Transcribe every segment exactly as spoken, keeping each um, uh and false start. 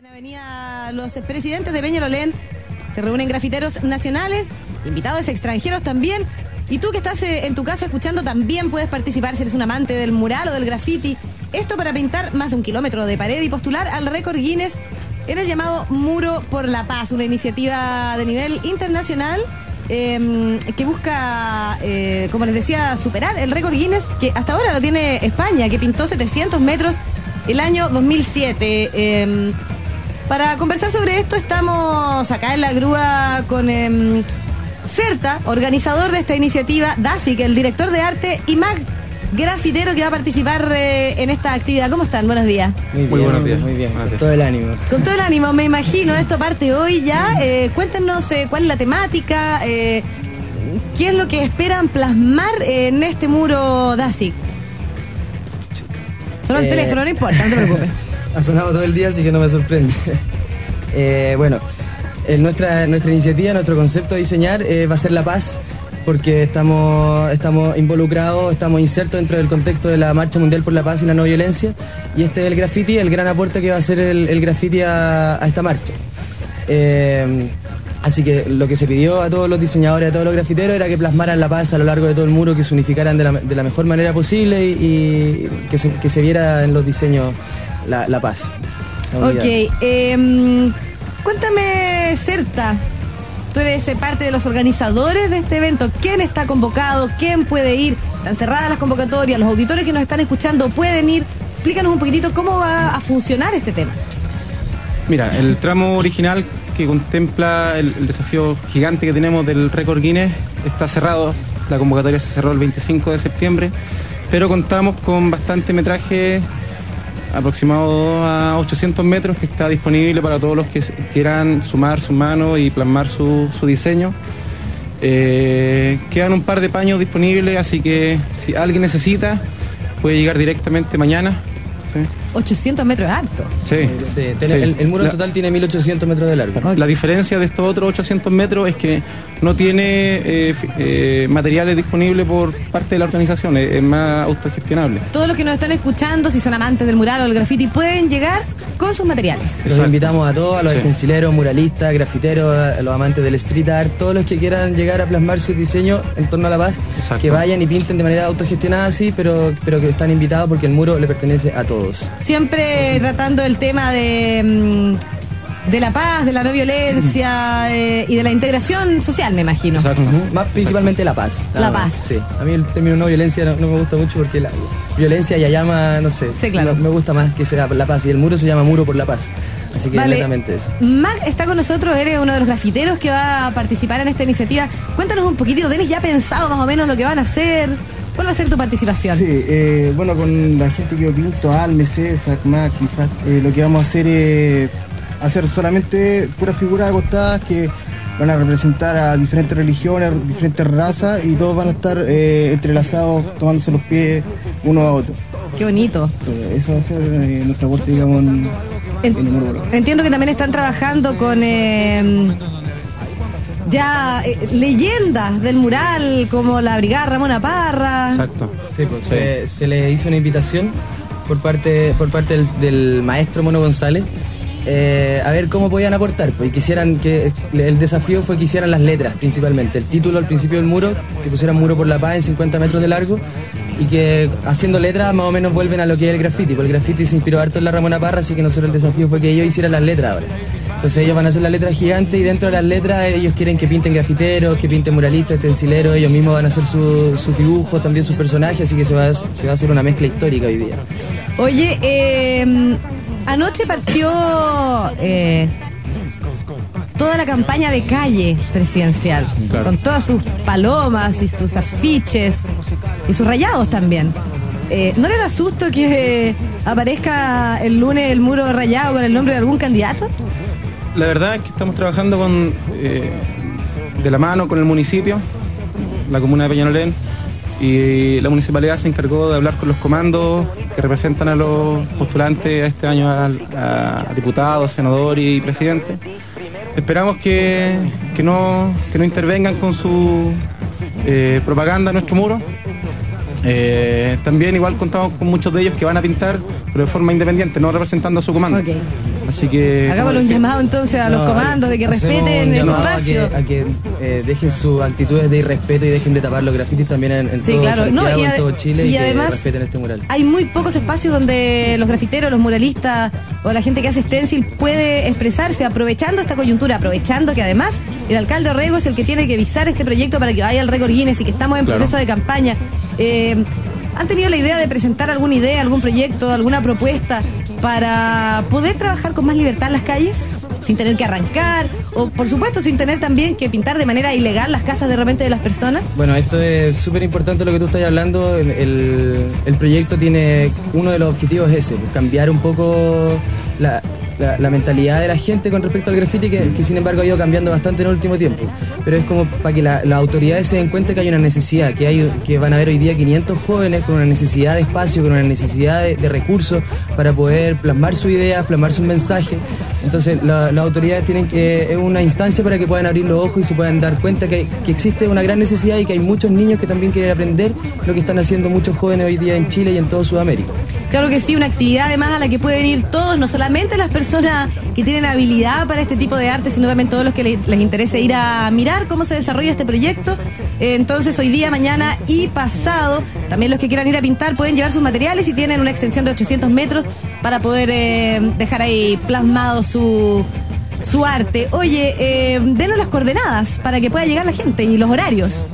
En Avenida los presidentes de Peñalolén se reúnen grafiteros nacionales, invitados extranjeros también. Y tú que estás en tu casa escuchando también puedes participar si eres un amante del mural o del graffiti. Esto para pintar más de un kilómetro de pared y postular al récord Guinness en el llamado Muro por la Paz, una iniciativa de nivel internacional eh, que busca, eh, como les decía, superar el récord Guinness que hasta ahora lo tiene España, que pintó setecientos metros el año dos mil siete. Eh, para conversar sobre esto estamos acá en la grúa con eh, Certa, organizador de esta iniciativa, Dasic, el director de arte, y Mag, grafitero que va a participar eh, en esta actividad. ¿Cómo están? Buenos días. Muy, bien, muy buenos días. Muy bien, con todo el ánimo. Con todo el ánimo, me imagino. Esto parte hoy ya. Eh, cuéntenos eh, cuál es la temática, eh, qué es lo que esperan plasmar en este muro Dasic. Solo el eh, teléfono, no importa, no te preocupes. Ha sonado todo el día, así que no me sorprende. eh, bueno, eh, nuestra, nuestra iniciativa, nuestro concepto de diseñar eh, va a ser la paz, porque estamos, estamos involucrados, estamos insertos dentro del contexto de la Marcha Mundial por la Paz y la No Violencia, y este es el graffiti, el gran aporte que va a hacer el, el graffiti a, a esta marcha. Eh, así que lo que se pidió a todos los diseñadores, a todos los grafiteros, era que plasmaran la paz a lo largo de todo el muro, que se unificaran de la, de la mejor manera posible y, y que, se, que se viera en los diseños la, la paz. La ok, eh, cuéntame, Certa. Tú eres parte de los organizadores de este evento. ¿Quién está convocado? ¿Quién puede ir? ¿Están cerradas las convocatorias? ¿Los auditores que nos están escuchando pueden ir? Explícanos un poquitito cómo va a funcionar este tema. Mira, el tramo original que contempla el, el desafío gigante que tenemos del récord Guinness está cerrado. La convocatoria se cerró el veinticinco de septiembre, pero contamos con bastante metraje aproximado a ochocientos metros que está disponible para todos los que quieran sumar su mano y plasmar su, su diseño. Eh, quedan un par de paños disponibles, así que si alguien necesita puede llegar directamente mañana. ¿Sí? ochocientos metros es harto. Sí, sí, sí. El, el muro en total tiene mil ochocientos metros de largo. La diferencia de estos otros ochocientos metros es que no tiene eh, eh, materiales disponibles por parte de la organización, es, es más autogestionable. Todos los que nos están escuchando, si son amantes del mural o del graffiti, pueden llegar con sus materiales. Los invitamos a todos, a los sí. estencileros, muralistas, grafiteros, a los amantes del street art, todos los que quieran llegar a plasmar sus diseños en torno a la paz, exacto, que vayan y pinten de manera autogestionada, sí, pero, pero que están invitados porque el muro le pertenece a todos. Siempre tratando el tema de, de la paz, de la no violencia eh, y de la integración social, me imagino. Exacto. Uh-huh. Más principalmente la paz. La paz. Sí. A mí el término no violencia no, no me gusta mucho porque la violencia ya llama, no sé. Sí, claro. Me, me gusta más que sea la paz y el muro se llama Muro por la Paz. Así que vale. Netamente eso. Mag está con nosotros, eres uno de los grafiteros que va a participar en esta iniciativa. Cuéntanos un poquitito, ¿tienes ya pensado más o menos lo que van a hacer? ¿Cuál va a ser tu participación? Sí, eh, bueno, con la gente que yo pinto, Alme, César, Mac, eh, lo que vamos a hacer es hacer solamente puras figuras acostadas que van a representar a diferentes religiones, diferentes razas, y todos van a estar eh, entrelazados, tomándose los pies uno a otro. Qué bonito. Eh, eso va a ser eh, nuestra aporte, digamos, en, en el muro. Entiendo que también están trabajando con... Eh, ya eh, leyendas del mural como la Brigada Ramona Parra. Exacto. Sí, pues, sí. Se, se le hizo una invitación por parte por parte del, del maestro Mono González eh, a ver cómo podían aportar, pues, y quisieran que el desafío fue que hicieran las letras principalmente, el título al principio del muro, que pusieran Muro por la Paz en cincuenta metros de largo, y que haciendo letras más o menos vuelven a lo que es el graffiti, porque el graffiti se inspiró harto en la Ramona Parra, así que nosotros el desafío fue que ellos hicieran las letras ahora. Entonces ellos van a hacer las letras gigantes y dentro de las letras ellos quieren que pinten grafiteros, que pinten muralistas, estencileros, ellos mismos van a hacer sus su dibujos, también sus personajes, así que se va, a, se va a hacer una mezcla histórica hoy día. Oye, eh, anoche partió eh, toda la campaña de calle presidencial, claro, con todas sus palomas y sus afiches y sus rayados también. Eh, ¿No le da susto que eh, aparezca el lunes el muro rayado con el nombre de algún candidato? La verdad es que estamos trabajando con eh, de la mano con el municipio, la comuna de Peñalolén, y la municipalidad se encargó de hablar con los comandos que representan a los postulantes este año a, a, a diputados, senadores y presidentes. Esperamos que, que, no, que no intervengan con su eh, propaganda en nuestro muro. Eh, también igual contamos con muchos de ellos que van a pintar, pero de forma independiente, no representando a su comando. Okay. Así que... Hagámosle un llamado entonces a los No, comandos de que hacemos respeten un el llamado espacio. A que, a que eh, dejen sus actitudes de irrespeto y dejen de tapar los grafitis también en, en Sí, todo claro. Santiago, No, y en ade- todo Chile, y y, además- que respeten este mural. Hay muy pocos espacios donde los grafiteros, los muralistas o la gente que hace stencil puede expresarse aprovechando esta coyuntura, aprovechando que además el alcalde Orrego es el que tiene que visar este proyecto para que vaya al récord Guinness y que estamos en Claro. proceso de campaña. Eh, ¿Han tenido la idea de presentar alguna idea, algún proyecto, alguna propuesta para poder trabajar con más libertad en las calles? Sin tener que arrancar, o por supuesto sin tener también que pintar de manera ilegal las casas de repente de las personas. Bueno, esto es súper importante lo que tú estás hablando. El, el, el proyecto tiene, uno de los objetivos es ese, pues, cambiar un poco la, la, la mentalidad de la gente con respecto al graffiti, que, que sin embargo ha ido cambiando bastante en el último tiempo. Pero es como para que la- las autoridades se den cuenta que hay una necesidad, que, hay, que van a haber hoy día quinientos jóvenes con una necesidad de espacio, con una necesidad de, de recursos para poder plasmar sus ideas, plasmar sus mensajes. Entonces la- las autoridades tienen que, es una instancia para que puedan abrir los ojos y se puedan dar cuenta que, hay- que existe una gran necesidad y que hay muchos niños que también quieren aprender lo que están haciendo muchos jóvenes hoy día en Chile y en toda Sudamérica. Claro que sí, una actividad además a la que pueden ir todos, no solamente las personas que tienen habilidad para este tipo de arte, sino también todos los que les, les interese ir a mirar cómo se desarrolla este proyecto. Eh, entonces hoy día, mañana y pasado, también los que quieran ir a pintar pueden llevar sus materiales y tienen una extensión de ochocientos metros para poder eh, dejar ahí plasmado su, su arte. Oye, eh, denos las coordenadas para que pueda llegar la gente y los horarios.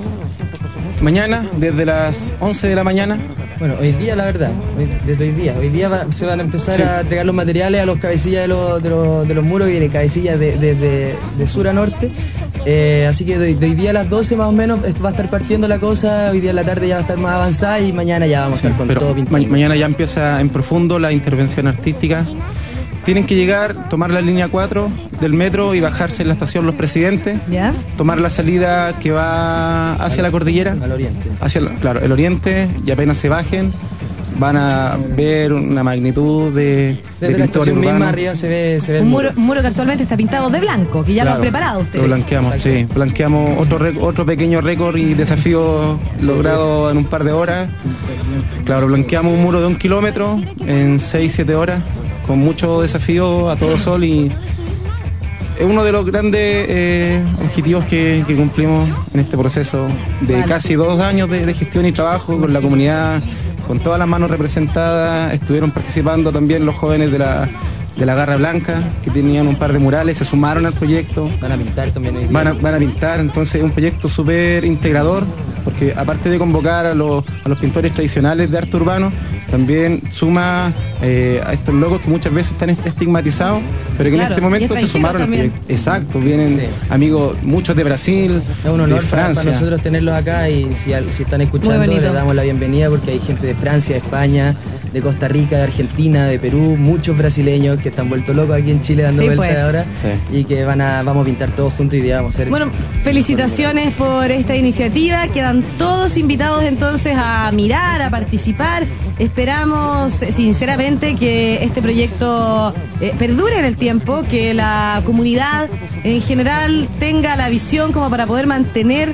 Mañana, desde las once de la mañana, Bueno, hoy día la verdad, hoy- desde hoy día, hoy día va- se van a empezar Sí. a entregar los materiales a los cabecillas de los, de los, de los muros, que vienen cabecillas de, de, de- de sur a norte. Eh, así que de, de hoy día a las doce más o menos esto va a estar partiendo la cosa, hoy día en la tarde ya va a estar más avanzada y mañana ya vamos a sí, estar con pero todo ma- pintando. mañana ya empieza en profundo la intervención artística. Tienen que llegar, tomar la línea cuatro del metro y bajarse en la estación Los Presidentes, ¿Ya? tomar la salida que va hacia la cordillera, Al oriente. hacia la- claro, el oriente, y apenas se bajen van a ver una magnitud de, de Desde la pintores estación misma urbanos. arriba se ve, se ve el Un muro. muro, un muro que actualmente está pintado de blanco, que ya lo han Claro, preparado ustedes. Lo blanqueamos, Exacto. sí. Blanqueamos otro, rec- otro pequeño récord y desafío logrado en un par de horas. Claro, blanqueamos un muro de un kilómetro en seis siete horas, con mucho desafío a todo sol, y es uno de los grandes eh, objetivos que, que cumplimos en este proceso de Vale. casi dos años de, de gestión y trabajo con la comunidad, con todas las manos representadas. Estuvieron participando también los jóvenes de la, de la Garra Blanca, que tenían un par de murales, se sumaron al proyecto. Van a pintar también hoy día. Van a, van a pintar, entonces es un proyecto súper integrador, porque aparte de convocar a los, a los pintores tradicionales de arte urbano, también suma eh, a estos locos que muchas veces están estigmatizados, pero que Claro, en este y momento se extranjeros sumaron al también. proyecto. Exacto, vienen Sí. amigos, muchos de Brasil, Es un honor de para, Francia. para nosotros tenerlos acá, y si, al- si están escuchando Muy bonito. les damos la bienvenida, porque hay gente de Francia, de España, de Costa Rica, de Argentina, de Perú, muchos brasileños que están vueltos locos aquí en Chile dando Sí, vueltas pues. ahora, Sí. y que van a vamos a pintar todos juntos y día vamos a hacer. Bueno, felicitaciones por esta iniciativa. Quedan todos invitados entonces a mirar, a participar. Esperamos eh, sinceramente que este proyecto eh, perdure en el tiempo, que la comunidad en general tenga la visión como para poder mantener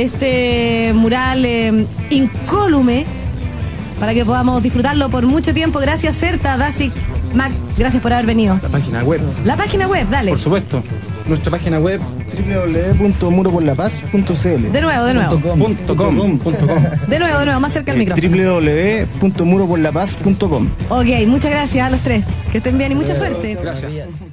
este mural eh, incólume, para que podamos disfrutarlo por mucho tiempo. Gracias, Certa, Dasic, Mac, gracias por haber venido. La página web, La página web, dale. por supuesto. Nuestra página web, doble u doble u doble u punto muro por la paz punto c l. De nuevo, de nuevo. punto com, punto com. De nuevo, de nuevo, más cerca del micrófono. doble u doble u doble u punto muro por la paz punto com. Ok, muchas gracias a los tres. Que estén bien y mucha suerte. Gracias.